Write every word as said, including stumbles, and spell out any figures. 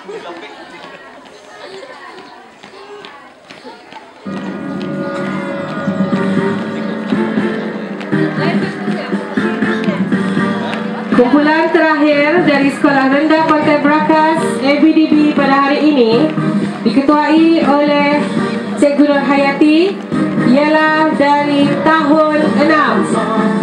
Kumpulan terakhir dari Sekolah Rendah Pantai Brakas A B D B pada hari ini diketuai oleh Cikgu Nur Hayati ialah dari tahun enam.